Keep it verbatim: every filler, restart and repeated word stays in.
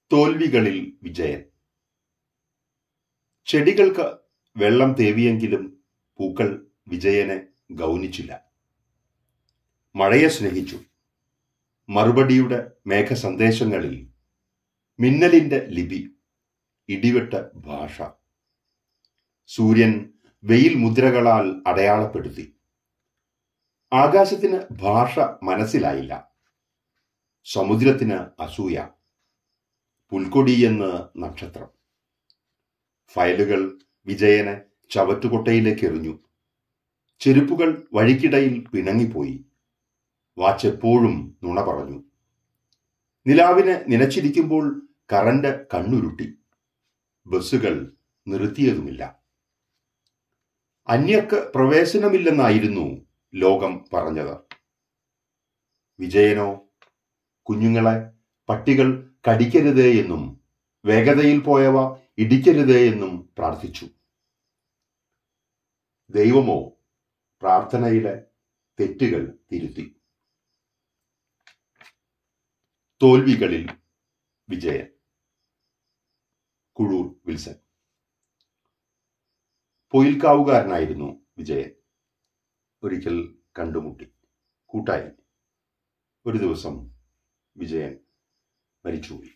തോൽവികളിൽ വിജയൻ. ചെടികൾക്ക് വെള്ളം തേവിയെങ്കിലും പൂക്കൾ വിജയനെ ഗൗനിച്ചില്ല. മഴയെ സ്നേഹിച്ചു. മറുപടിയുടെ മേഘസന്ദേശങ്ങളിൽ മിന്നലിന്റെ ലിപി, ഇടിവെട്ട ഭാഷ. സൂര്യൻ വെയിൽ മുദ്രകളാൽ അടയാളപ്പെടുത്തി. ആകാശത്തിന് ഭാഷ മനസ്സിലായില്ല. സമുദ്രത്തിന് അസൂയ. പുൽക്കൊടിയെന്ന് നക്ഷത്രം. ഫയലുകൾ വിജയനെ ചവറ്റുകൊട്ടയിലേക്ക് എറിഞ്ഞു. ചെരുപ്പുകൾ വഴിക്കിടയിൽ പിണങ്ങിപ്പോയി. വാച്ചെപ്പോഴും നുണ പറഞ്ഞു. നിലാവിനെ നനച്ചിരിക്കുമ്പോൾ കറന്റ് കണ്ണുരുട്ടി. ബസ്സുകൾ നിർത്തിയതുമില്ല. അന്യർക്ക് പ്രവേശനമില്ലെന്നായിരുന്നു ലോകം പറഞ്ഞത്. വിജയനോ കുഞ്ഞുങ്ങളെ പട്ടികൾ കടിക്കരുതേ എന്നും വേഗതയിൽ പോയവ ഇടിക്കരുതേ എന്നും പ്രാർത്ഥിച്ചു. ദൈവമോ പ്രാർത്ഥനയിലെ തെറ്റുകൾ തിരുത്തി. തോൽവികളിൽ വിജയൻ. കുഴൂർ വിൽസൺ. പൊയിൽക്കാവുകാരനായിരുന്നു വിജയൻ. ഒരിക്കൽ കണ്ടുമുട്ടി. കൂട്ടായി. ഒരു ദിവസം വിജയൻ മരിച്ചുപോയി.